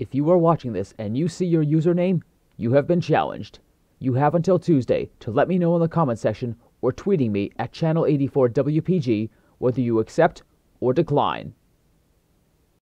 If you are watching this and you see your username, you have been challenged. You have until Tuesday to let me know in the comment section or tweeting me at channel84WPG whether you accept or decline.